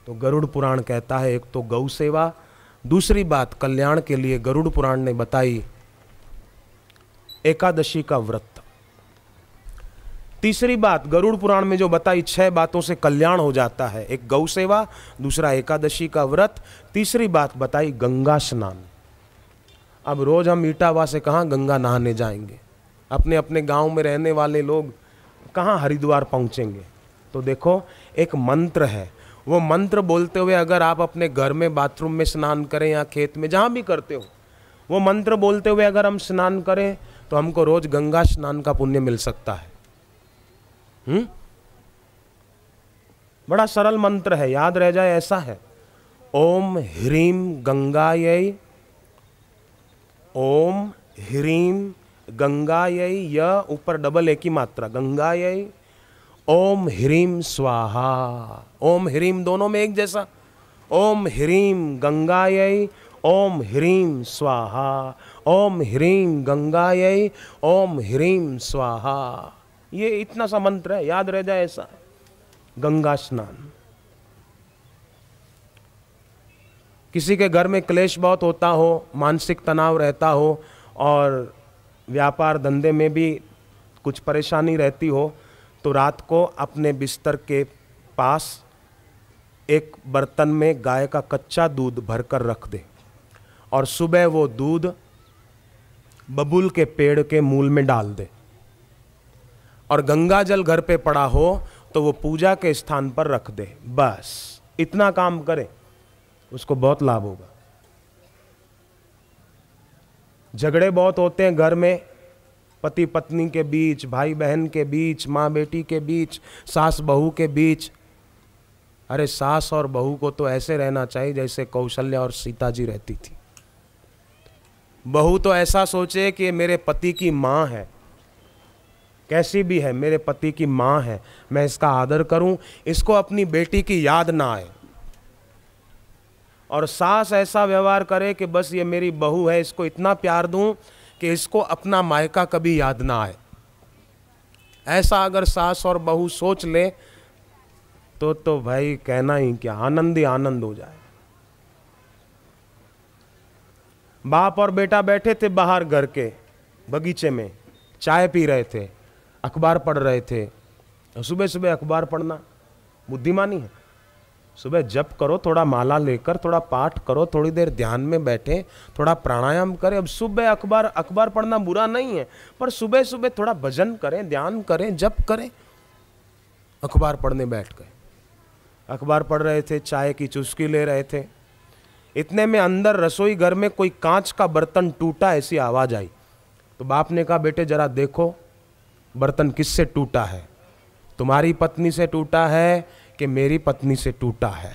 तो गरुड़ पुराण कहता है एक तो गौ सेवा, दूसरी बात कल्याण के लिए गरुड़ पुराण ने बताई एकादशी का व्रत, तीसरी बात गरुड़ पुराण में जो बताई 6 बातों से कल्याण हो जाता है, एक गौ सेवा, दूसरा एकादशी का व्रत, तीसरी बात बताई गंगा स्नान। अब रोज हम इटावा से कहाँ गंगा नहाने जाएंगे, अपने अपने गांव में रहने वाले लोग कहाँ हरिद्वार पहुँचेंगे। तो देखो एक मंत्र है, वो मंत्र बोलते हुए अगर आप अपने घर में बाथरूम में स्नान करें या खेत में जहाँ भी करते हो, वो मंत्र बोलते हुए अगर हम स्नान करें तो हमको रोज गंगा स्नान का पुण्य मिल सकता है। बड़ा सरल मंत्र है, याद रह जाए ऐसा है। ओम ह्रीम गंगायै, ओम ह्रीम गंगायै, य ऊपर डबल एक ही मात्रा, गंगायै, ओम ह्रीम स्वाहा। ओम ह्रीम दोनों में एक जैसा, ओम ह्रीम गंगायै, ओम ह्रीम स्वाहा, ओम ह्रीम गंगायै, ओम ह्रीम स्वाहा। ये इतना सा मंत्र है, याद रह जाए ऐसा। गंगा स्नान। किसी के घर में क्लेश बहुत होता हो, मानसिक तनाव रहता हो और व्यापार धंधे में भी कुछ परेशानी रहती हो, तो रात को अपने बिस्तर के पास एक बर्तन में गाय का कच्चा दूध भरकर रख दे और सुबह वो दूध बबूल के पेड़ के मूल में डाल दे और गंगा जल घर पे पड़ा हो तो वो पूजा के स्थान पर रख दे। बस इतना काम करे, उसको बहुत लाभ होगा। झगड़े बहुत होते हैं घर में, पति पत्नी के बीच, भाई बहन के बीच, माँ बेटी के बीच, सास बहू के बीच। अरे सास और बहू को तो ऐसे रहना चाहिए जैसे कौशल्या और सीता जी रहती थी। बहू तो ऐसा सोचे कि मेरे पति की माँ है, कैसी भी है मेरे पति की माँ है, मैं इसका आदर करूं, इसको अपनी बेटी की याद ना आए। और सास ऐसा व्यवहार करे कि बस ये मेरी बहू है, इसको इतना प्यार दूं कि इसको अपना मायका कभी याद ना आए। ऐसा अगर सास और बहू सोच ले तो भाई कहना ही क्या, आनंद ही आनंद हो जाए। बाप और बेटा बैठे थे बाहर घर के बगीचे में, चाय पी रहे थे, अखबार पढ़ रहे थे। सुबह सुबह अखबार पढ़ना बुद्धिमानी है। सुबह जप करो, थोड़ा माला लेकर थोड़ा पाठ करो, थोड़ी देर ध्यान में बैठे, थोड़ा प्राणायाम करें। अब सुबह अखबार पढ़ना बुरा नहीं है, पर सुबह सुबह थोड़ा भजन करें, ध्यान करें, जप करें। अखबार पढ़ने बैठ गए, अखबार पढ़ रहे थे, चाय की चुस्की ले रहे थे। इतने में अंदर रसोई घर में कोई कांच का बर्तन टूटा, ऐसी आवाज आई। तो बाप ने कहा बेटे जरा देखो बर्तन किससे टूटा है, तुम्हारी पत्नी से टूटा है कि मेरी पत्नी से टूटा है,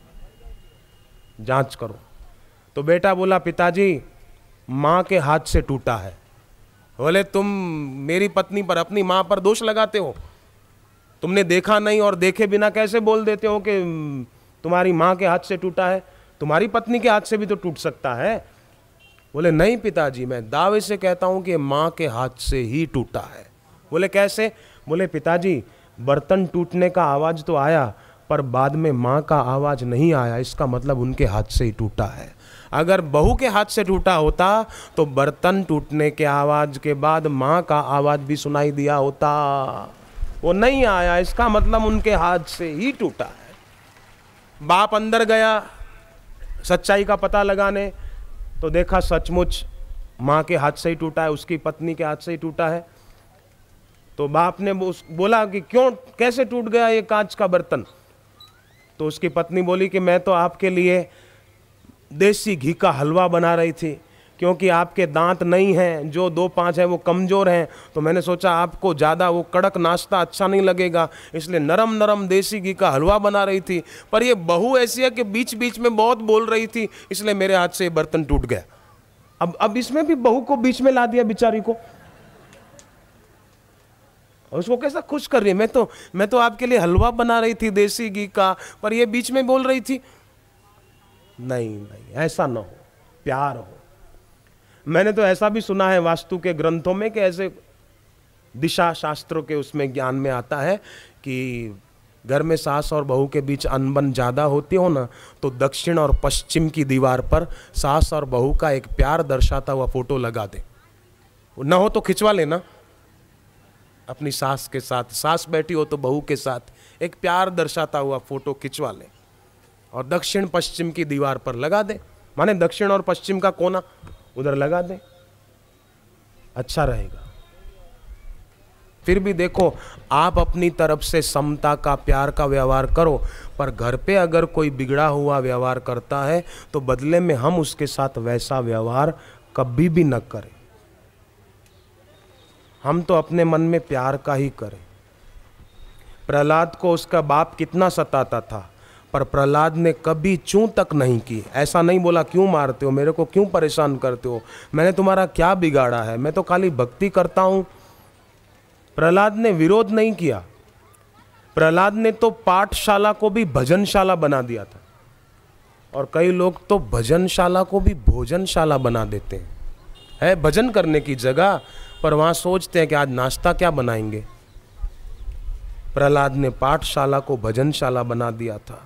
जांच करो। तो बेटा बोला पिताजी माँ के हाथ से टूटा है। बोले तुम मेरी पत्नी पर, अपनी माँ पर दोष लगाते हो, तुमने देखा नहीं और देखे बिना कैसे बोल देते हो कि तुम्हारी माँ के हाथ से टूटा है, तुम्हारी पत्नी के हाथ से भी तो टूट सकता है। बोले नहीं पिताजी, मैं दावे से कहता हूं कि माँ के हाथ से ही टूटा है। बोले कैसे? बोले पिताजी बर्तन टूटने का आवाज तो आया पर बाद में माँ का आवाज नहीं आया, इसका मतलब उनके हाथ से ही टूटा है। अगर बहू के हाथ से टूटा होता तो बर्तन टूटने के आवाज के बाद माँ का आवाज भी सुनाई दिया होता, वो नहीं आया, इसका मतलब उनके हाथ से ही टूटा है। बाप अंदर गया सच्चाई का पता लगाने, तो देखा सचमुच माँ के हाथ से ही टूटा है, उसकी पत्नी के हाथ से ही टूटा है। तो बाप ने बोला कि क्यों, कैसे टूट गया ये कांच का बर्तन? तो उसकी पत्नी बोली कि मैं तो आपके लिए देसी घी का हलवा बना रही थी, क्योंकि आपके दांत नहीं हैं, जो 2-5 हैं वो कमज़ोर हैं, तो मैंने सोचा आपको ज़्यादा वो कड़क नाश्ता अच्छा नहीं लगेगा, इसलिए नरम नरम देसी घी का हलवा बना रही थी। पर ये बहू ऐसी है कि बीच बीच में बहुत बोल रही थी, इसलिए मेरे हाथ से ये बर्तन टूट गया। अब इसमें भी बहू को बीच में ला दिया बेचारी को, और उसको कैसा खुश कर रही है, मैं तो आपके लिए हलवा बना रही थी देसी घी का, पर ये बीच में बोल रही थी। नहीं, ऐसा ना हो, प्यार हो। मैंने तो ऐसा भी सुना है वास्तु के ग्रंथों में कि ऐसे दिशा शास्त्रों के उसमें ज्ञान में आता है कि घर में सास और बहू के बीच अनबन ज़्यादा होती हो ना, तो दक्षिण और पश्चिम की दीवार पर सास और बहू का एक प्यार दर्शाता हुआ फोटो लगा दे। ना हो तो खिंचवा लेना अपनी सास के साथ, सास बैठी हो तो बहू के साथ एक प्यार दर्शाता हुआ फोटो खिंचवा ले और दक्षिण पश्चिम की दीवार पर लगा दे। माने दक्षिण और पश्चिम का कोना उधर लगा दे, अच्छा रहेगा। फिर भी देखो, आप अपनी तरफ से समता का, प्यार का व्यवहार करो, पर घर पे अगर कोई बिगड़ा हुआ व्यवहार करता है तो बदले में हम उसके साथ वैसा व्यवहार कभी भी न करें। हम तो अपने मन में प्यार का ही करें। प्रहलाद को उसका बाप कितना सताता था, पर प्रहलाद ने कभी चूं तक नहीं की। ऐसा नहीं बोला क्यों मारते हो, मेरे को क्यों परेशान करते हो, मैंने तुम्हारा क्या बिगाड़ा है, मैं तो खाली भक्ति करता हूं। प्रहलाद ने विरोध नहीं किया। प्रहलाद ने तो पाठशाला को भी भजनशाला बना दिया था, और कई लोग तो भजनशाला को भी भोजनशाला बना देते हैं। है भजन करने की जगह, पर वहां सोचते हैं कि आज नाश्ता क्या बनाएंगे। प्रहलाद ने पाठशाला को भजनशाला बना दिया था।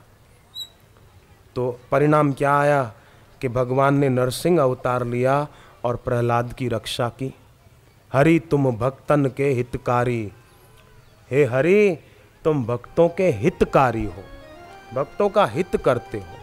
तो परिणाम क्या आया कि भगवान ने नरसिंह अवतार लिया और प्रहलाद की रक्षा की। हरि तुम भक्तन के हितकारी, हे हरि तुम भक्तों के हितकारी हो, भक्तों का हित करते हो।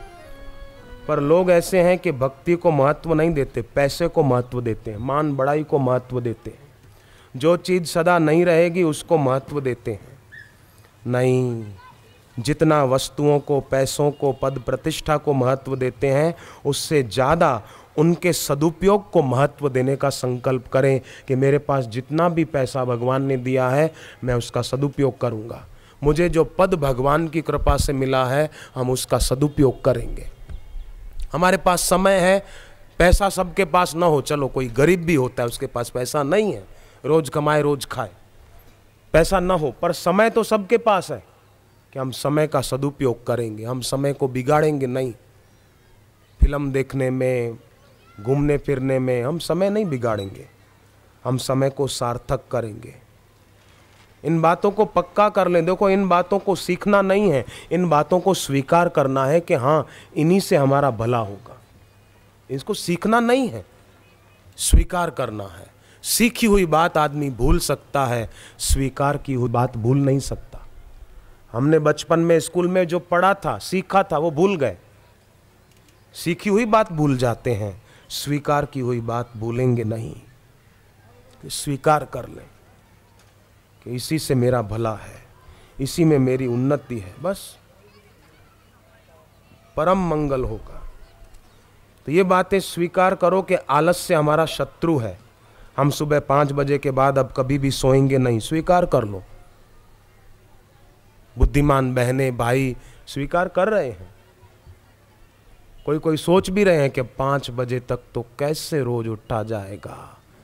पर लोग ऐसे हैं कि भक्ति को महत्व नहीं देते, पैसे को महत्व देते हैं, मान बड़ाई को महत्व देते हैं। जो चीज़ सदा नहीं रहेगी उसको महत्व देते हैं। नहीं, जितना वस्तुओं को, पैसों को, पद प्रतिष्ठा को महत्व देते हैं, उससे ज़्यादा उनके सदुपयोग को महत्व देने का संकल्प करें कि मेरे पास जितना भी पैसा भगवान ने दिया है मैं उसका सदुपयोग करूँगा। मुझे जो पद भगवान की कृपा से मिला है हम उसका सदुपयोग करेंगे। हमारे पास समय है, पैसा सबके पास ना हो, चलो कोई गरीब भी होता है उसके पास पैसा नहीं है, रोज कमाए रोज खाए, पैसा ना हो, पर समय तो सबके पास है कि हम समय का सदुपयोग करेंगे, हम समय को बिगाड़ेंगे नहीं। फिल्म देखने में, घूमने फिरने में हम समय नहीं बिगाड़ेंगे, हम समय को सार्थक करेंगे। इन बातों को पक्का कर लें। देखो, इन बातों को सीखना नहीं है, इन बातों को स्वीकार करना है कि हाँ इन्हीं से हमारा भला होगा। इसको सीखना नहीं है, स्वीकार करना है। सीखी हुई बात आदमी भूल सकता है, स्वीकार की हुई बात भूल नहीं सकता। हमने बचपन में स्कूल में जो पढ़ा था, सीखा था, वो भूल गए। सीखी हुई बात भूल जाते हैं, स्वीकार की हुई बात भूलेंगे नहीं। स्वीकार कर लें कि इसी से मेरा भला है, इसी में मेरी उन्नति है, बस परम मंगल होगा। तो ये बातें स्वीकार करो कि आलस्य हमारा शत्रु है। हम सुबह 5 बजे के बाद अब कभी भी सोएंगे नहीं, स्वीकार कर लो। बुद्धिमान बहनें भाई स्वीकार कर रहे हैं। कोई कोई सोच भी रहे हैं कि 5 बजे तक तो कैसे रोज उठा जाएगा।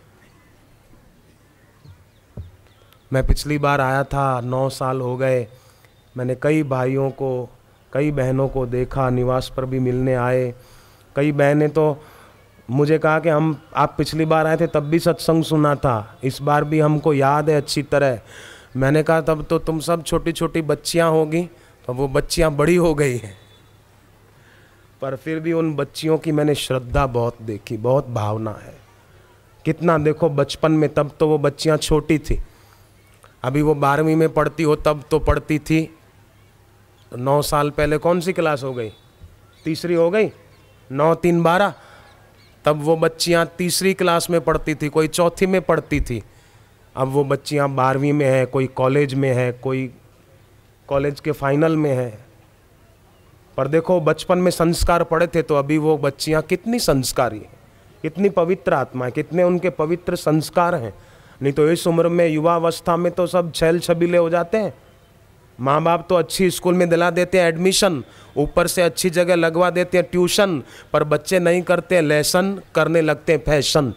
मैं पिछली बार आया था, 9 साल हो गए, मैंने कई भाइयों को, कई बहनों को देखा, निवास पर भी मिलने आए। कई बहनें तो मुझे कहा कि आप पिछली बार आए थे तब भी सत्संग सुना था, इस बार भी हमको याद है अच्छी तरह। मैंने कहा तब तो तुम सब छोटी छोटी बच्चियां होगी, तो वो बच्चियां बड़ी हो गई हैं, पर फिर भी उन बच्चियों की मैंने श्रद्धा बहुत देखी, बहुत भावना है। कितना देखो, बचपन में तब तो वो बच्चियां छोटी थी, अभी वो 12वीं में पढ़ती हो तब तो पढ़ती थी। 9 साल पहले कौन सी क्लास हो गई, तीसरी हो गई, 9 3 12, तब वो बच्चियां तीसरी क्लास में पढ़ती थी, कोई चौथी में पढ़ती थी। अब वो बच्चियां 12वीं में है, कोई कॉलेज में है, कोई कॉलेज के फाइनल में है। पर देखो, बचपन में संस्कार पड़े थे तो अभी वो बच्चियां कितनी संस्कारी हैं, कितनी पवित्र आत्मा है, कितने उनके पवित्र संस्कार हैं। नहीं तो इस उम्र में, युवावस्था में तो सब छैल छबीले हो जाते हैं। माँ बाप तो अच्छी स्कूल में दिला देते हैं एडमिशन, ऊपर से अच्छी जगह लगवा देते हैं ट्यूशन, पर बच्चे नहीं करते लेसन, करने लगते हैं फैशन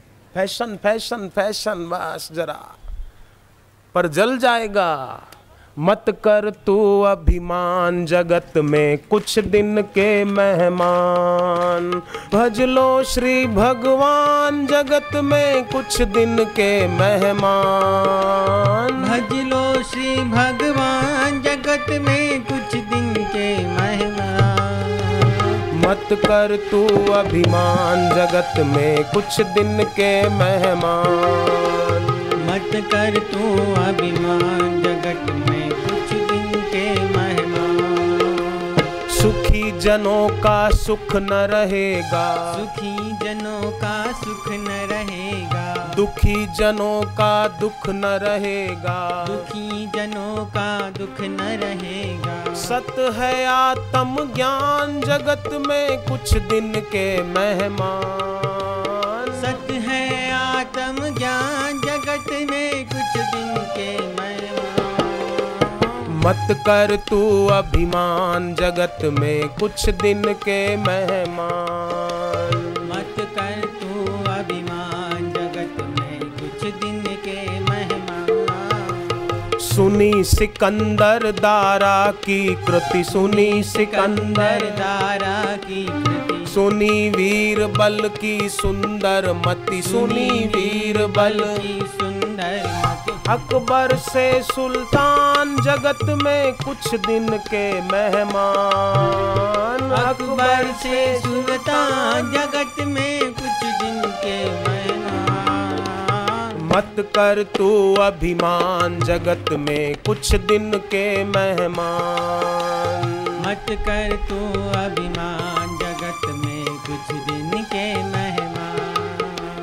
फैशन फैशन फैशन। बस जरा, पर जल जाएगा, मत कर तू अभिमान, जगत में कुछ दिन के मेहमान। भज लो श्री भगवान, जगत में कुछ दिन के मेहमान। भज लो श्री भगवान, जगत में कुछ दिन के मेहमान। मत कर तू अभिमान, जगत में कुछ दिन के मेहमान। मत कर तू अभिमान, जगत में कुछ दिन के मेहमान। सुखी जनों का सुख न रहेगा, सुखी जनों का सुख न रहेगा। दुखी जनों का दुख न रहेगा। दुखी जनों का दुख न रहेगा। सत है आत्म ज्ञान, जगत में कुछ दिन के मेहमान। सत है आत्म ज्ञान, जगत में कुछ दिन के मेहमान। मत कर तू अभिमान, जगत में कुछ दिन के मेहमान। मत कर तू अभिमान, जगत में कुछ दिन के मेहमान। सुनी सिकंदर दारा की कृति, सुनी सिकंदर दारा की कृति। सुनी वीर बल की सुंदर मति, सुनी वीर बल की सुंदर मति। अकबर से सुल्तान, जगत में कुछ दिन के मेहमान। अकबर से सुल्तान, जगत में कुछ दिन के मेहमान। मत कर तू अभिमान, जगत में कुछ दिन के मेहमान। मत कर तू अभिमान, जगत में कुछ दिन के मेहमान।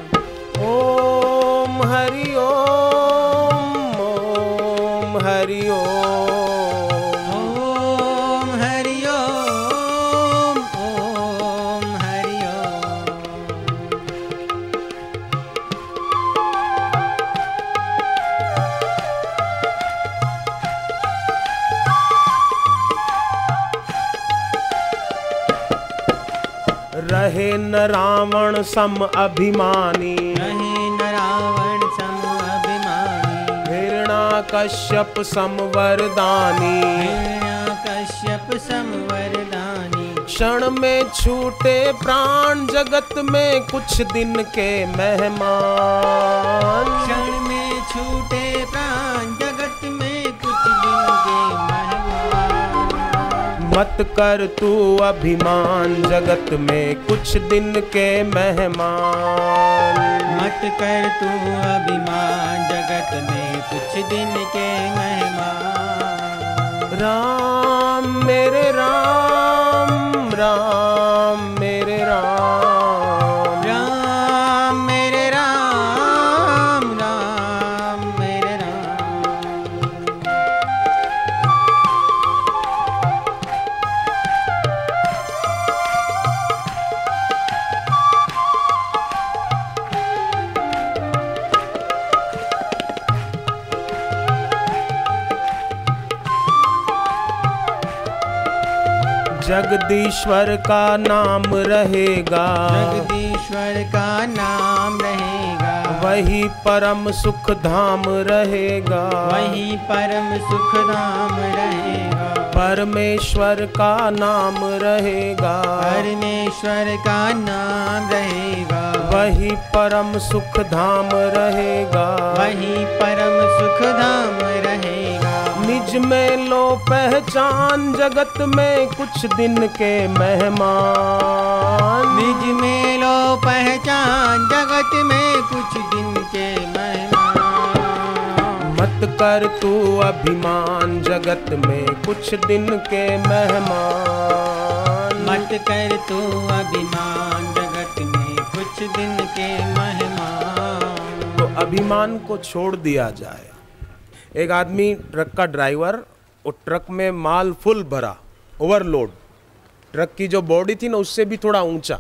ओम हरि ओम, ओम हरि ओम। ओम हरि ओम, ओम हरि ओम। रहे न रावण सम अभिमानी, रहे न रावण सम अभिमानी। हिरण्याकश्यप सम वरदानी। हिरण्याकश्यप सम वरदानी। क्षण में छूटे प्राण, जगत में कुछ दिन के मेहमान। क्षण में छूटे प्राण, जगत में कुछ दिन के मेहमान। मत कर तू अभिमान, जगत में कुछ दिन के मेहमान। मत कर तू अभिमान, जगत में कुछ दिन के मेहमान। राम मेरे राम, राम मेरे राम। राम मेरे राम, राम मेरे राम। जगदीश्वर का नाम रहेगा, जगदीश्वर का नाम रहेगा। वही परम सुख धाम रहेगा। वही परम सुख धाम रहेगा। परमेश्वर का नाम रहेगा। परमेश्वर का नाम रहेगा। वही परम सुख धाम रहेगा। वही परम सुख धाम रहेगा। निज में लो पहचान, जगत में कुछ दिन के मेहमान। निज में लो पहचान, जगत में कुछ दिन के मेहमान। मत कर तू अभिमान, जगत में कुछ दिन के मेहमान। मत कर तू अभिमान, जगत में कुछ दिन के मेहमान। तो अभिमान को छोड़ दिया जाए। एक आदमी ट्रक का ड्राइवर, वो ट्रक में माल फुल भरा, ओवरलोड, ट्रक की जो बॉडी थी ना उससे भी थोड़ा ऊंचा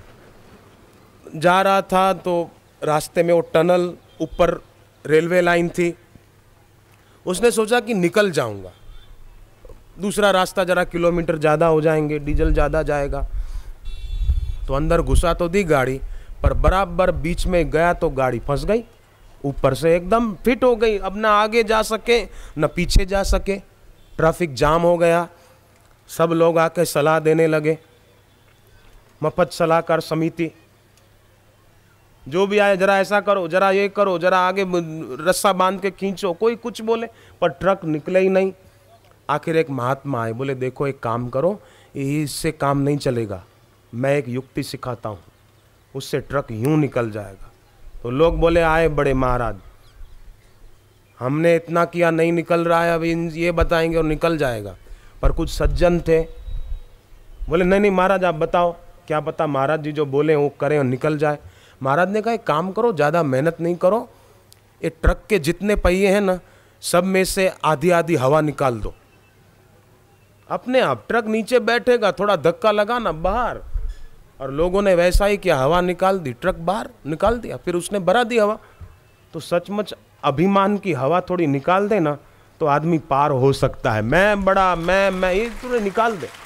जा रहा था। तो रास्ते में वो टनल, ऊपर रेलवे लाइन थी। उसने सोचा कि निकल जाऊंगा, दूसरा रास्ता जरा किलोमीटर ज़्यादा हो जाएंगे, डीजल ज़्यादा जाएगा। तो अंदर घुसा तो दी गाड़ी, पर बराबर बीच में गया तो गाड़ी फंस गई। ऊपर से एकदम फिट हो गई, अब ना आगे जा सके न पीछे जा सके, ट्रैफिक जाम हो गया। सब लोग आके सलाह देने लगे, मफत सलाहकार समिति, जो भी आए जरा ऐसा करो, जरा ये करो, जरा आगे रस्सा बांध के खींचो, कोई कुछ बोले पर ट्रक निकले ही नहीं। आखिर एक महात्मा आए, बोले देखो एक काम करो, इससे काम नहीं चलेगा, मैं एक युक्ति सिखाता हूँ, उससे ट्रक यूं निकल जाएगा। तो लोग बोले आए बड़े महाराज, हमने इतना किया नहीं निकल रहा है, अब ये बताएंगे और निकल जाएगा। पर कुछ सज्जन थे, बोले नहीं नहीं महाराज आप बताओ, क्या पता महाराज जी जो बोले वो करें और निकल जाए। महाराज ने कहा एक काम करो, ज़्यादा मेहनत नहीं करो, ये ट्रक के जितने पहिए हैं ना, सब में से आधी आधी हवा निकाल दो, अपने आप ट्रक नीचे बैठेगा, थोड़ा धक्का लगा ना बाहर। और लोगों ने वैसा ही किया, हवा निकाल दी, ट्रक बाहर निकाल दिया, फिर उसने भरा दी हवा। तो सचमुच अभिमान की हवा थोड़ी निकाल दे ना तो आदमी पार हो सकता है। मैं बड़ा, मैं ये पूरे निकाल दे।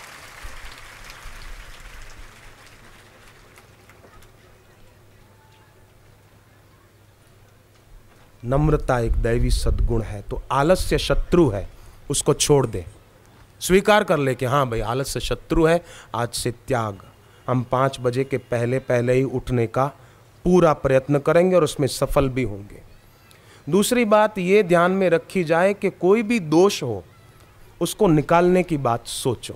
नम्रता एक दैवी सद्गुण है। तो आलस्य शत्रु है, उसको छोड़ दे, स्वीकार कर ले कि हाँ भाई आलस्य शत्रु है, आज से त्याग। हम 5 बजे के पहले पहले ही उठने का पूरा प्रयत्न करेंगे और उसमें सफल भी होंगे। दूसरी बात ये ध्यान में रखी जाए कि कोई भी दोष हो उसको निकालने की बात सोचो।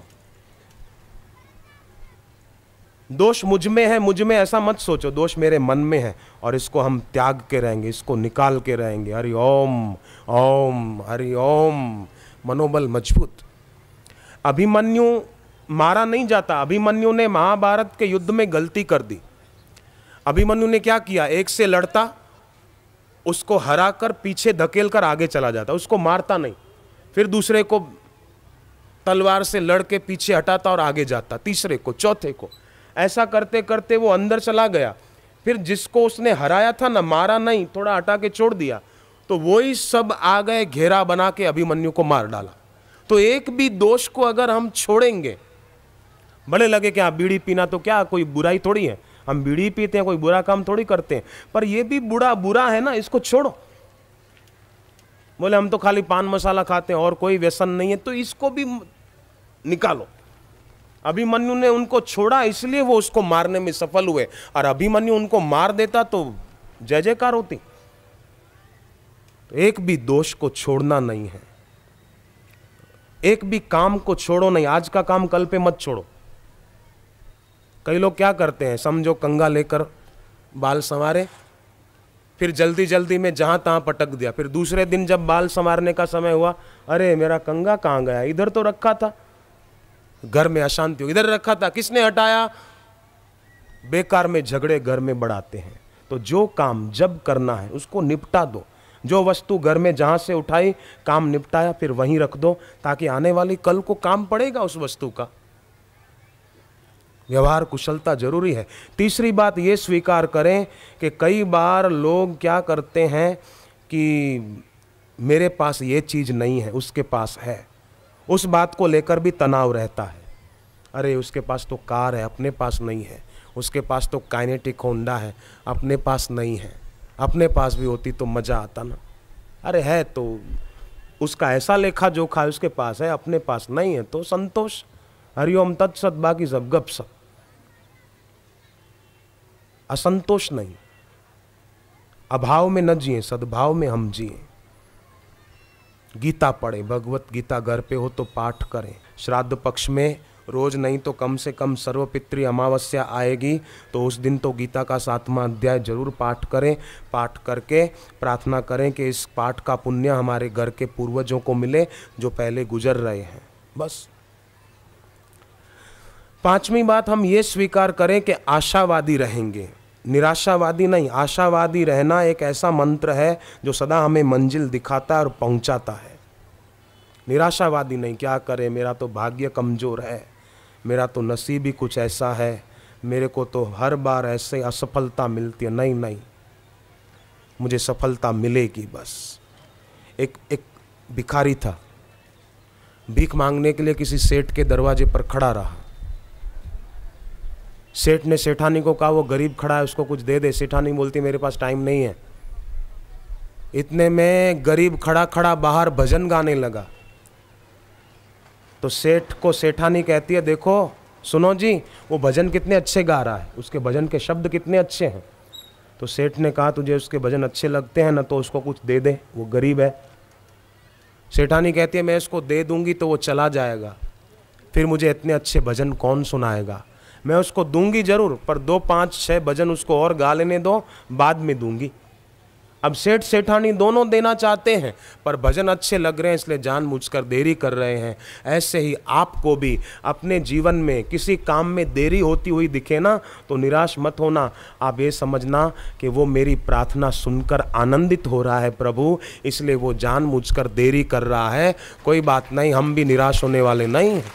दोष मुझ में है, मुझ में ऐसा मत सोचो, दोष मेरे मन में है और इसको हम त्याग के रहेंगे, इसको निकाल के रहेंगे। हरि ओम ओम हरि ओम, मनोबल मजबूत। अभिमन्यु मारा नहीं जाता, अभिमन्यु ने महाभारत के युद्ध में गलती कर दी। अभिमन्यु ने क्या किया, एक से लड़ता, उसको हराकर पीछे धकेल कर आगे चला जाता, उसको मारता नहीं, फिर दूसरे को तलवार से लड़ के पीछे हटाता और आगे जाता, तीसरे को, चौथे को। ऐसा करते करते वो अंदर चला गया, फिर जिसको उसने हराया था ना, मारा नहीं, थोड़ा हटा के छोड़ दिया, तो वही सब आ गए, घेरा बना के अभिमन्यु को मार डाला। तो एक भी दोष को अगर हम छोड़ेंगे, भले लगे कि हाँ बीड़ी पीना तो क्या कोई बुराई थोड़ी है, हम बीड़ी पीते हैं, कोई बुरा काम थोड़ी करते हैं, पर ये भी बुरा है ना, इसको छोड़ो। बोले हम तो खाली पान मसाला खाते हैं और कोई व्यसन नहीं है, तो इसको भी निकालो। अभिमन्यु ने उनको छोड़ा, इसलिए वो उसको मारने में सफल हुए, और अभिमन्यु उनको मार देता तो जय जयकार होती। तो एक भी दोष को छोड़ना नहीं है, एक भी काम को छोड़ो नहीं। आज का काम कल पे मत छोड़ो। कई लोग क्या करते हैं, समझो कंघा लेकर बाल संवारे, फिर जल्दी जल्दी में जहां तहां पटक दिया, फिर दूसरे दिन जब बाल संवारने का समय हुआ, अरे मेरा कंघा कहाँ गया, इधर तो रखा था। घर में अशांति हो, इधर रखा था, किसने हटाया। बेकार में झगड़े घर में बढ़ाते हैं। तो जो काम जब करना है उसको निपटा दो। जो वस्तु घर में जहां से उठाई, काम निपटाया, फिर वहीं रख दो, ताकि आने वाली कल को काम पड़ेगा उस वस्तु का। व्यवहार कुशलता जरूरी है। तीसरी बात ये स्वीकार करें कि कई बार लोग क्या करते हैं कि मेरे पास ये चीज़ नहीं है, उसके पास है, उस बात को लेकर भी तनाव रहता है। अरे उसके पास तो कार है, अपने पास नहीं है, उसके पास तो काइनेटिक होंडा है, अपने पास नहीं है, अपने पास भी होती तो मज़ा आता ना। अरे है तो उसका ऐसा लेखा जोखा है, उसके पास है, अपने पास नहीं है, तो संतोष, हरिओम तत्सत, बाकी सब गप सब। असंतोष नहीं, अभाव में न जिए, सद्भाव में हम जिए। गीता पढ़े, भगवत गीता घर पे हो तो पाठ करें। श्राद्ध पक्ष में रोज नहीं तो कम से कम सर्वपितृ अमावस्या आएगी तो उस दिन तो गीता का 7वां अध्याय जरूर पाठ करें। पाठ करके प्रार्थना करें कि इस पाठ का पुण्य हमारे घर के पूर्वजों को मिले जो पहले गुजर रहे हैं। बस। 5वीं बात, हम ये स्वीकार करें कि आशावादी रहेंगे, निराशावादी नहीं। आशावादी रहना एक ऐसा मंत्र है जो सदा हमें मंजिल दिखाता है और पहुंचाता है। निराशावादी नहीं, क्या करें, मेरा तो भाग्य कमजोर है, मेरा तो नसीब ही कुछ ऐसा है, मेरे को तो हर बार ऐसे असफलता मिलती है। नहीं नहीं, मुझे सफलता मिलेगी बस। एक भिखारी था, भीख मांगने के लिए किसी सेठ के दरवाजे पर खड़ा रहा। सेठ ने सेठानी को कहा वो गरीब खड़ा है, उसको कुछ दे दे। सेठानी बोलती मेरे पास टाइम नहीं है। इतने में गरीब खड़ा खड़ा बाहर भजन गाने लगा। तो सेठ को सेठानी कहती है, देखो सुनो जी, वो भजन कितने अच्छे गा रहा है, उसके भजन के शब्द कितने अच्छे हैं। तो सेठ ने कहा, तुझे उसके भजन अच्छे लगते हैं ना, तो उसको कुछ दे दे, वो गरीब है। सेठानी कहती है, मैं इसको दे दूंगी तो वो चला जाएगा, फिर मुझे इतने अच्छे भजन कौन सुनाएगा। मैं उसको दूंगी जरूर, पर 2 5 6 भजन उसको और गा लेने दो, बाद में दूंगी। अब सेठ सेठानी दोनों देना चाहते हैं, पर भजन अच्छे लग रहे हैं इसलिए जानबूझकर देरी कर रहे हैं। ऐसे ही आपको भी अपने जीवन में किसी काम में देरी होती हुई दिखे ना, तो निराश मत होना। आप ये समझना कि वो मेरी प्रार्थना सुनकर आनंदित हो रहा है प्रभु, इसलिए वो जानबूझकर देरी कर रहा है। कोई बात नहीं, हम भी निराश होने वाले नहीं हैं।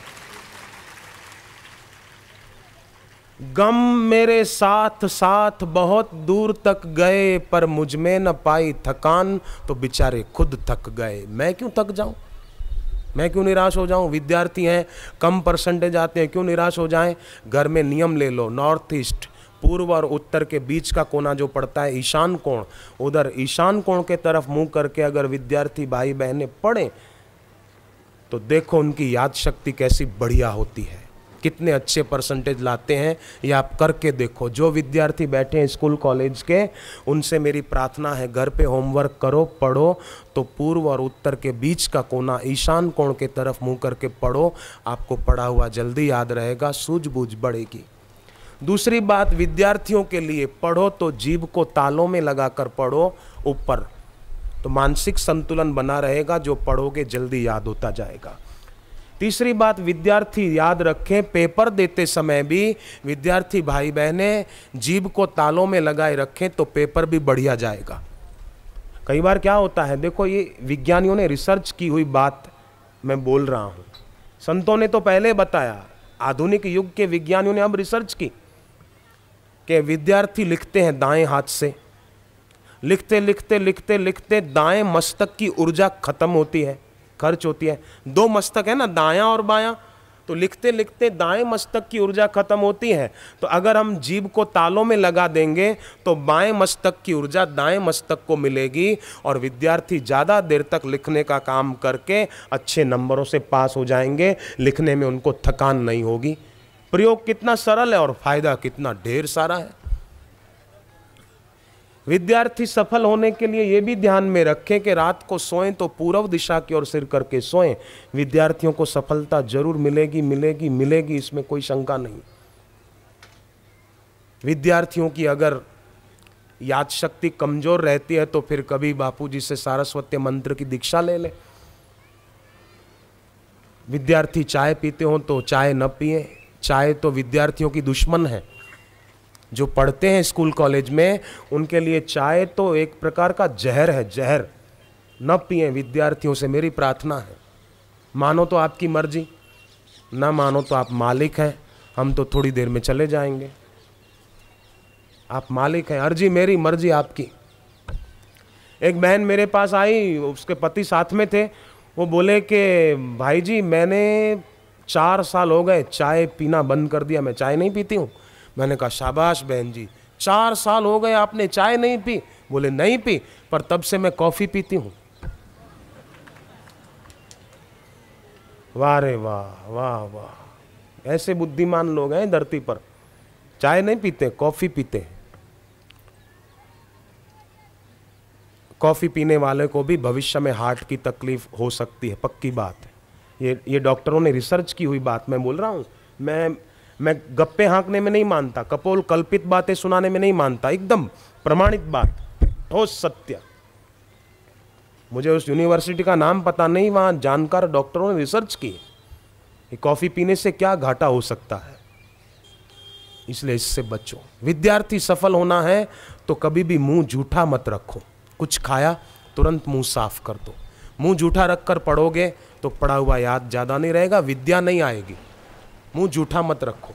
गम मेरे साथ साथ बहुत दूर तक गए, पर मुझ में न पाई थकान, तो बेचारे खुद थक गए। मैं क्यों थक जाऊं, मैं क्यों निराश हो जाऊं। विद्यार्थी हैं, कम परसेंटेज आते हैं, क्यों निराश हो जाएं। घर में नियम ले लो, नॉर्थ ईस्ट, पूर्व और उत्तर के बीच का कोना जो पड़ता है ईशान कोण, उधर ईशान कोण के तरफ मुंह करके अगर विद्यार्थी भाई बहनें पढ़ें तो देखो उनकी याद शक्ति कैसी बढ़िया होती है, कितने अच्छे परसेंटेज लाते हैं। ये आप करके देखो। जो विद्यार्थी बैठे हैं स्कूल कॉलेज के, उनसे मेरी प्रार्थना है, घर पे होमवर्क करो, पढ़ो, तो पूर्व और उत्तर के बीच का कोना ईशान कोण के तरफ मुंह करके पढ़ो। आपको पढ़ा हुआ जल्दी याद रहेगा, सूझबूझ बढ़ेगी। दूसरी बात, विद्यार्थियों के लिए पढ़ो तो जीभ को तालों में लगाकर पढ़ो ऊपर, तो मानसिक संतुलन बना रहेगा। जो पढ़ोगे जल्दी याद होता जाएगा। तीसरी बात, विद्यार्थी याद रखें, पेपर देते समय भी विद्यार्थी भाई बहनें जीभ को तालों में लगाए रखें तो पेपर भी बढ़िया जाएगा। कई बार क्या होता है, देखो ये विज्ञानियों ने रिसर्च की हुई बात मैं बोल रहा हूँ, संतों ने तो पहले बताया, आधुनिक युग के विज्ञानियों ने अब रिसर्च की कि विद्यार्थी लिखते हैं दाएं हाथ से, लिखते लिखते लिखते लिखते दाएं मस्तक की ऊर्जा खत्म होती है, खर्च होती है। 2 मस्तक है ना, दायां और बायां, तो लिखते लिखते दाएं मस्तक की ऊर्जा खत्म होती है। तो अगर हम जीभ को तालों में लगा देंगे तो बाएं मस्तक की ऊर्जा दाएं मस्तक को मिलेगी और विद्यार्थी ज़्यादा देर तक लिखने का काम करके अच्छे नंबरों से पास हो जाएंगे। लिखने में उनको थकान नहीं होगी। प्रयोग कितना सरल है और फायदा कितना ढेर सारा है। विद्यार्थी सफल होने के लिए यह भी ध्यान में रखें कि रात को सोएं तो पूर्व दिशा की ओर सिर करके सोएं। विद्यार्थियों को सफलता जरूर मिलेगी, मिलेगी, मिलेगी, इसमें कोई शंका नहीं। विद्यार्थियों की अगर याद शक्ति कमजोर रहती है तो फिर कभी बापूजी से सारस्वत मंत्र की दीक्षा ले ले। विद्यार्थी चाय पीते हो तो चाय न पिए, चाय तो विद्यार्थियों की दुश्मन है। जो पढ़ते हैं स्कूल कॉलेज में उनके लिए चाय तो एक प्रकार का जहर है, जहर न पिए। विद्यार्थियों से मेरी प्रार्थना है, मानो तो आपकी मर्जी, ना मानो तो आप मालिक हैं, हम तो थोड़ी देर में चले जाएंगे। आप मालिक हैं, अर्जी मेरी मर्जी आपकी। एक बहन मेरे पास आई, उसके पति साथ में थे। वो बोले कि भाई जी मैंने 4 साल हो गए चाय पीना बंद कर दिया, मैं चाय नहीं पीती हूँ। मैंने कहा शाबाश बहन जी, 4 साल हो गए आपने चाय नहीं पी। बोले नहीं पी, पर तब से मैं कॉफी पीती हूँ। वाह रे वाह, वाह वाह, ऐसे बुद्धिमान लोग हैं धरती पर। चाय नहीं पीते, कॉफी पीते हैं। कॉफी पीने वाले को भी भविष्य में हार्ट की तकलीफ हो सकती है, पक्की बात है। ये डॉक्टरों ने रिसर्च की हुई बात मैं बोल रहा हूँ। मैं गप्पे हाँकने में नहीं मानता, कपोल कल्पित बातें सुनाने में नहीं मानता, एकदम प्रमाणित बात, ठोस सत्य। मुझे उस यूनिवर्सिटी का नाम पता नहीं, वहाँ जानकार डॉक्टरों ने रिसर्च की कि कॉफ़ी पीने से क्या घाटा हो सकता है, इसलिए इससे बचो। विद्यार्थी सफल होना है तो कभी भी मुंह जूठा मत रखो। कुछ खाया तुरंत मुंह साफ कर दो। मुंह जूठा रखकर पढ़ोगे तो पढ़ा हुआ याद ज़्यादा नहीं रहेगा, विद्या नहीं आएगी। मुंह जूठा मत रखो।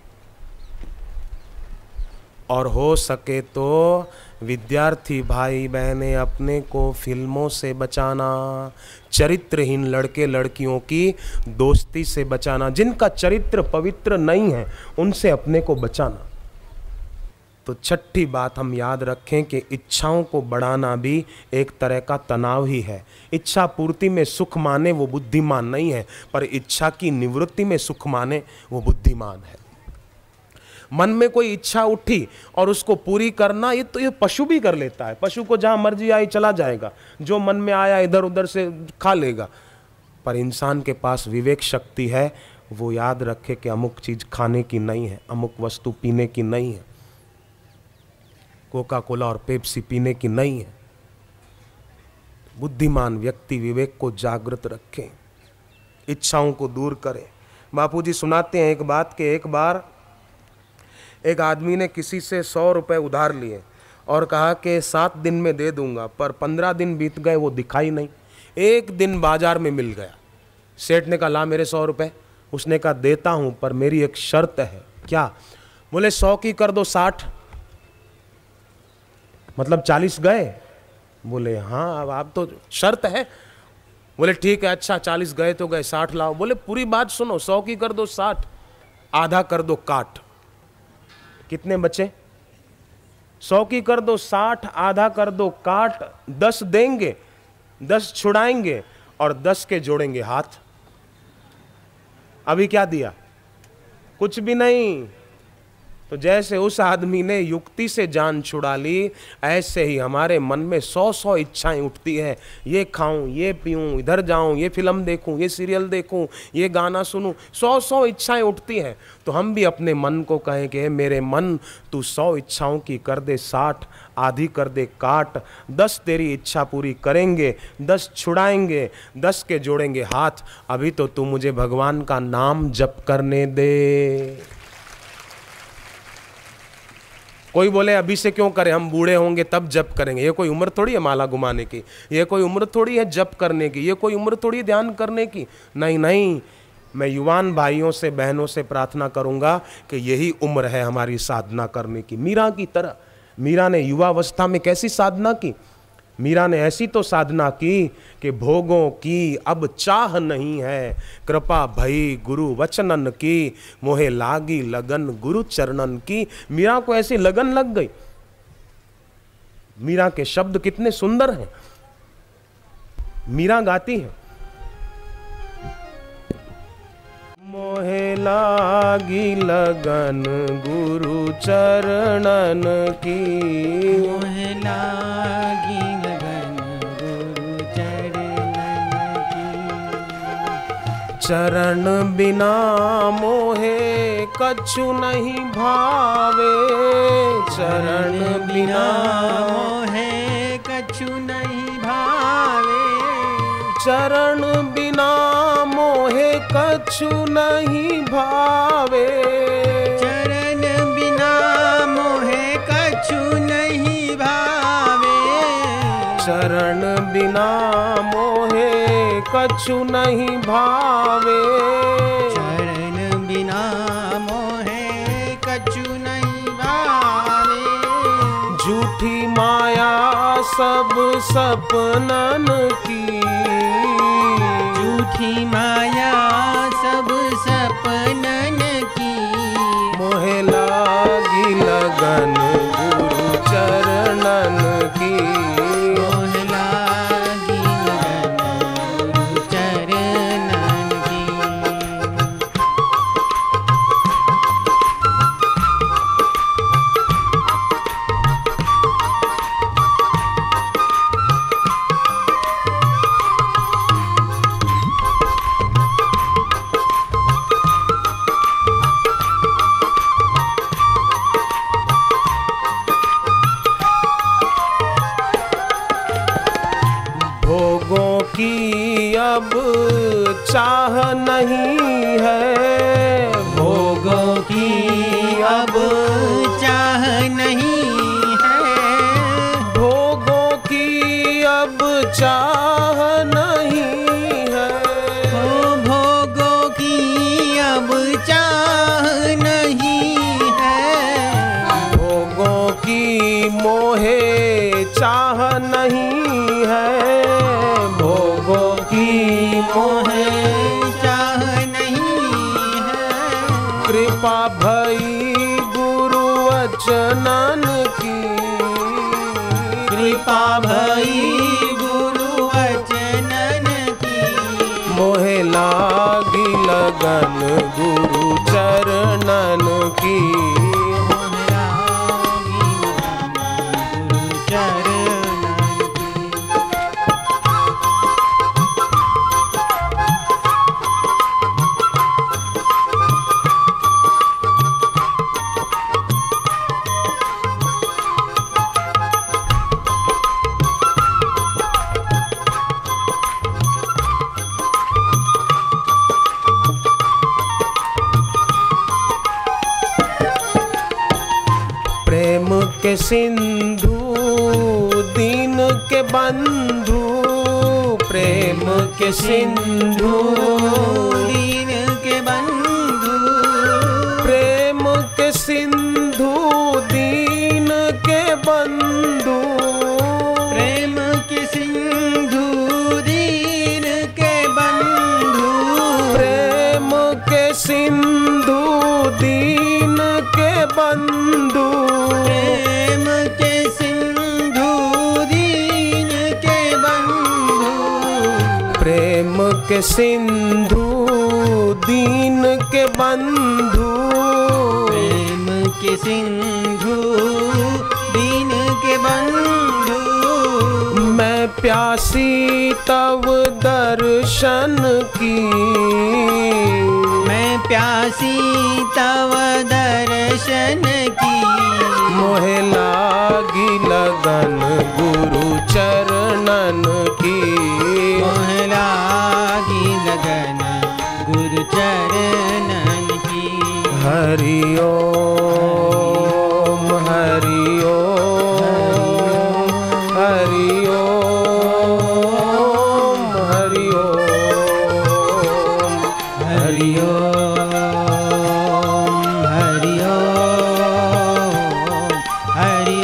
और हो सके तो विद्यार्थी भाई बहनें अपने को फिल्मों से बचाना, चरित्रहीन लड़के लड़कियों की दोस्ती से बचाना। जिनका चरित्र पवित्र नहीं है उनसे अपने को बचाना। तो छठी बात हम याद रखें कि इच्छाओं को बढ़ाना भी एक तरह का तनाव ही है। इच्छा पूर्ति में सुख माने वो बुद्धिमान नहीं है, पर इच्छा की निवृत्ति में सुख माने वो बुद्धिमान है। मन में कोई इच्छा उठी और उसको पूरी करना, ये पशु भी कर लेता है। पशु को जहाँ मर्जी आई चला जाएगा, जो मन में आया इधर उधर से खा लेगा। पर इंसान के पास विवेक शक्ति है, वो याद रखे कि अमुक चीज खाने की नहीं है, अमुक वस्तु पीने की नहीं है, कोका कोला और पेप्सी पीने की नहीं है। बुद्धिमान व्यक्ति विवेक को जागृत रखें, इच्छाओं को दूर करें। बापूजी सुनाते हैं एक बात कि एक बार एक आदमी ने किसी से 100 रुपए उधार लिए और कहा कि 7 दिन में दे दूंगा, पर 15 दिन बीत गए, वो दिखाई नहीं। एक दिन बाजार में मिल गया। सेठ ने कहा ला मेरे 100 रुपए। उसने कहा देता हूं, पर मेरी एक शर्त है। क्या? बोले 100 की कर दो 60, मतलब 40 गए। बोले हाँ, अब आप तो शर्त है। बोले ठीक है, अच्छा 40 गए तो गए, 60 लाओ। बोले पूरी बात सुनो, 100 की कर दो 60, आधा कर दो काट। कितने बचे? 100 की कर दो 60, आधा कर दो काट। 10 देंगे, 10 छुड़ाएंगे और 10 के जोड़ेंगे हाथ। अभी क्या दिया? कुछ भी नहीं। तो जैसे उस आदमी ने युक्ति से जान छुड़ा ली, ऐसे ही हमारे मन में 100 इच्छाएं उठती है। ये खाऊं, ये पीऊं, इधर जाऊं, ये फिल्म देखूं, ये सीरियल देखूं, ये गाना सुनूं, 100 इच्छाएं उठती हैं। तो हम भी अपने मन को कहें कि मेरे मन, तू 100 इच्छाओं की कर दे 60, आधी कर दे काट। 10 तेरी इच्छा पूरी करेंगे, 10 छुड़ाएंगे, 10 के जोड़ेंगे हाथ। अभी तो तू मुझे भगवान का नाम जप करने दे। कोई बोले अभी से क्यों करें, हम बूढ़े होंगे तब जप करेंगे। ये कोई उम्र थोड़ी है माला घुमाने की, ये कोई उम्र थोड़ी है जप करने की, ये कोई उम्र थोड़ी है ध्यान करने की। नहीं नहीं, मैं युवान भाइयों से बहनों से प्रार्थना करूंगा कि यही उम्र है हमारी साधना करने की। मीरा की तरह, मीरा ने युवावस्था में कैसी साधना की? मीरा ने ऐसी तो साधना की कि भोगों की अब चाह नहीं है, कृपा भई गुरु वचनन की, मोहे लागी लगन गुरु चरणन की। मीरा को ऐसी लगन लग गई। मीरा के शब्द कितने सुंदर हैं। मीरा गाती है, मोहे लागी लगन गुरु चरणन की, मोहे लागी लगन गुरु चरणन की। चरण बिना मोहे कछु नहीं भावे, चरण बिना मोहे कछु नहीं भावे। चरण बिना मोहे कछु नहीं भावे। चरण बिना मोहे कछु नहीं भावे। चरण बिना मोहे कछु नहीं भावे। चरण बिना मोहे कछु नहीं भावे। झूठी माया सब सपनन की, झूठी माया सब सपनन की। मोहे लागी लगन गुरु चरणन की, मोहे लागी लगन गुरु चरणन की। भोगों की अब चाह नहीं है, भोगों की अब चाह नहीं है। भोगों की अब चाह नहीं है। ओ भोगों की अब चाह नहीं है। भोगों की मोहे चाह नहीं है। भोगों की मोहे चाह नहीं है। कृपा भई गुरु वचन चरणन की। कृपा भई गुरु वचनन की। मोहे लागी लगन गुरु चरणन की। मोहे लागी लगन गुरु चरणन की। प्रेम के सिंधु दीन के बंधु। प्रेम के सिंधु दीन के बंधु। प्रेम के सिंधु दीन के बंधु। प्रेम के सिंधु दीन के बंधु। प्रेम के सिंधु दीन के बंधु। प्रेम के सिंधु दीन के बंधु। प्रेम के सिंधु दीन के बंधु। प्रेम के सिंधु दीन के बंधु। मैं प्यासी तव दर्शन की। मैं प्यासी तव दर्शन की। मोहे लागी लगन गुरु चरणन की। मोहे लागी लगन गुरु चरणन की। हरि ओम हरि ओम हरि ओम हरि ओम हरि ओम हरि ओम हरि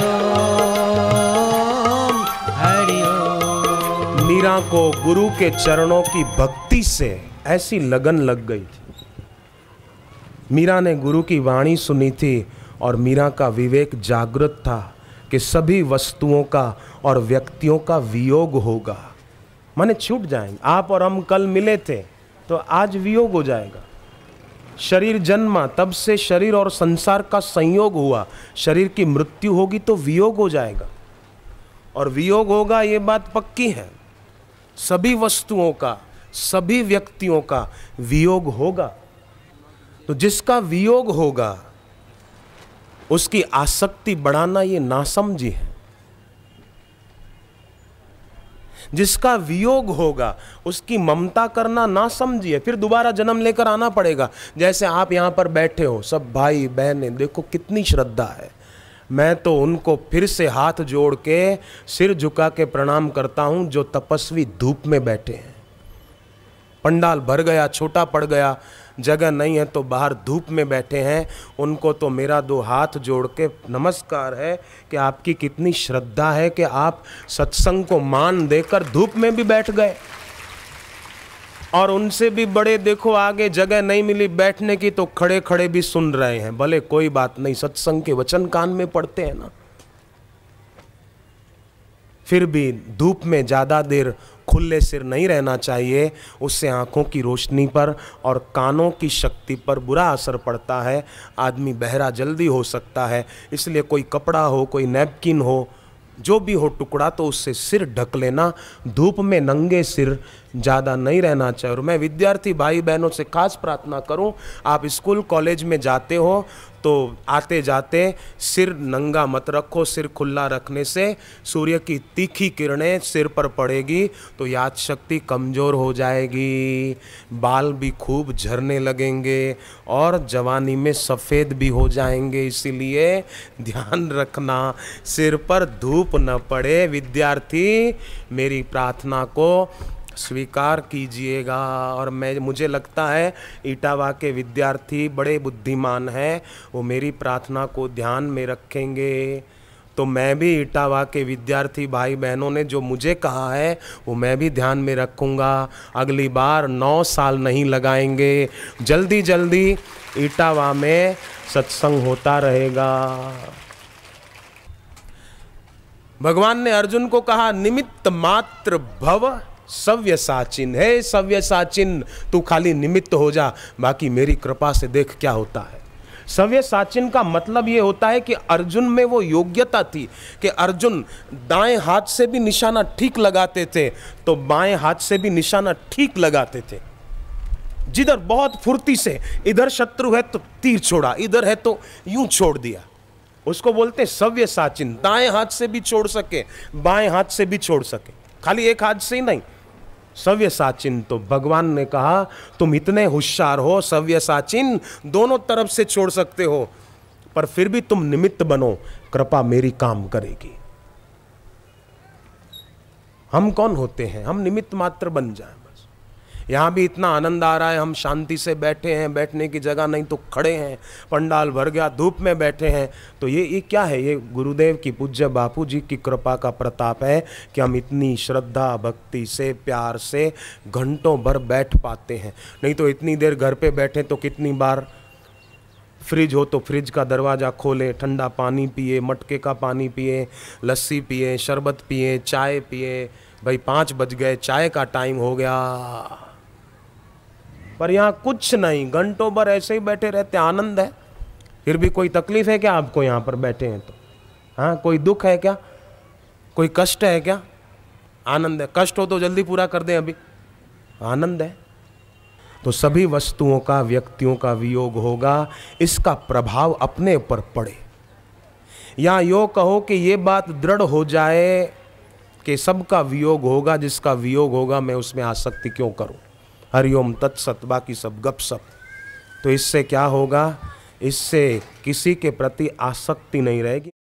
ओम हरि ओम। मीरा को गुरु के चरणों की भक्ति से ऐसी लगन लग गई थी। मीरा ने गुरु की वाणी सुनी थी और मीरा का विवेक जागृत था कि सभी वस्तुओं का और व्यक्तियों का वियोग होगा, माने छूट जाएंगे। आप और हम कल मिले थे तो आज वियोग हो जाएगा। शरीर जन्मा तब से शरीर और संसार का संयोग हुआ, शरीर की मृत्यु होगी तो वियोग हो जाएगा। और वियोग होगा ये बात पक्की है। सभी वस्तुओं का, सभी व्यक्तियों का वियोग होगा। तो जिसका वियोग होगा उसकी आसक्ति बढ़ाना ये नासमझी है। जिसका वियोग होगा उसकी ममता करना नासमझी है। फिर दोबारा जन्म लेकर आना पड़ेगा। जैसे आप यहाँ पर बैठे हो, सब भाई बहनें, देखो कितनी श्रद्धा है। मैं तो उनको फिर से हाथ जोड़ के सिर झुका के प्रणाम करता हूँ जो तपस्वी धूप में बैठे हैं। पंडाल भर गया, छोटा पड़ गया, जगह नहीं है तो बाहर धूप में बैठे हैं, उनको तो मेरा दो हाथ जोड़ के नमस्कार है कि आपकी कितनी श्रद्धा है कि आप सत्संग को मान देकर धूप में भी बैठ गए। और उनसे भी बड़े देखो आगे जगह नहीं मिली बैठने की तो खड़े खड़े भी सुन रहे हैं। भले कोई बात नहीं, सत्संग के वचन कान में पड़ते हैं ना। फिर भी धूप में ज़्यादा देर खुले सिर नहीं रहना चाहिए, उससे आँखों की रोशनी पर और कानों की शक्ति पर बुरा असर पड़ता है। आदमी बहरा जल्दी हो सकता है। इसलिए कोई कपड़ा हो, कोई नैपकिन हो, जो भी हो टुकड़ा, तो उससे सिर ढक लेना। धूप में नंगे सिर ज़्यादा नहीं रहना चाहिए। और मैं विद्यार्थी भाई बहनों से खास प्रार्थना करूं, आप स्कूल कॉलेज में जाते हो तो आते जाते सिर नंगा मत रखो। सिर खुला रखने से सूर्य की तीखी किरणें सिर पर पड़ेगी तो याद शक्ति कमज़ोर हो जाएगी, बाल भी खूब झड़ने लगेंगे और जवानी में सफ़ेद भी हो जाएंगे। इसीलिए ध्यान रखना सिर पर धूप न पड़े। विद्यार्थी मेरी प्रार्थना को स्वीकार कीजिएगा। और मुझे लगता है इटावा के विद्यार्थी बड़े बुद्धिमान हैं, वो मेरी प्रार्थना को ध्यान में रखेंगे। तो मैं भी इटावा के विद्यार्थी भाई बहनों ने जो मुझे कहा है वो मैं भी ध्यान में रखूँगा। अगली बार 9 साल नहीं लगाएंगे, जल्दी जल्दी इटावा में सत्संग होता रहेगा। भगवान ने अर्जुन को कहा निमित्त मात्र भव सव्यसाचिन। है सव्यसाचिन, तू खाली निमित्त हो जा, बाकी मेरी कृपा से देख क्या होता है। सव्यसाचिन का मतलब ये होता है कि अर्जुन में वो योग्यता थी कि अर्जुन दाएं हाथ से भी निशाना ठीक लगाते थे तो बाएं हाथ से भी निशाना ठीक लगाते थे। जिधर बहुत फुर्ती से, इधर शत्रु है तो तीर छोड़ा, इधर है तो यूं छोड़ दिया, उसको बोलते सव्यसाचिन। दाएं हाथ से भी छोड़ सके, बाएं हाथ से भी छोड़ सके, खाली एक हाथ से ही नहीं, सव्यसाचिन। तो भगवान ने कहा तुम इतने होशियार हो सव्यसाचिन, दोनों तरफ से छोड़ सकते हो, पर फिर भी तुम निमित्त बनो, कृपा मेरी काम करेगी। हम कौन होते हैं, हम निमित्त मात्र बन जाएं बस। यहाँ भी इतना आनंद आ रहा है, हम शांति से बैठे हैं, बैठने की जगह नहीं तो खड़े हैं, पंडाल भर गया, धूप में बैठे हैं, तो ये क्या है? ये गुरुदेव की, पूज्य बापू जी की कृपा का प्रताप है कि हम इतनी श्रद्धा भक्ति से, प्यार से घंटों भर बैठ पाते हैं। नहीं तो इतनी देर घर पे बैठे तो कितनी बार फ्रिज हो तो फ्रिज का दरवाज़ा खोले, ठंडा पानी पिए, मटके का पानी पिए, लस्सी पिए, शरबत पिए, चाय पिए, भाई 5 बज गए, चाय का टाइम हो गया, पर यहाँ कुछ नहीं, घंटों भर ऐसे ही बैठे रहते, आनंद है। फिर भी कोई तकलीफ है क्या आपको यहाँ पर बैठे हैं तो? हाँ, कोई दुख है क्या, कोई कष्ट है क्या? आनंद है। कष्ट हो तो जल्दी पूरा कर दें, अभी आनंद है। तो सभी वस्तुओं का, व्यक्तियों का वियोग होगा, इसका प्रभाव अपने ऊपर पड़े, या यो कहो कि ये बात दृढ़ हो जाए कि सबका वियोग होगा, जिसका वियोग होगा मैं उसमें आसक्ति क्यों करूं। हरिओम तत्सत, बाकी सब गपसप। तो इससे क्या होगा? इससे किसी के प्रति आसक्ति नहीं रहेगी।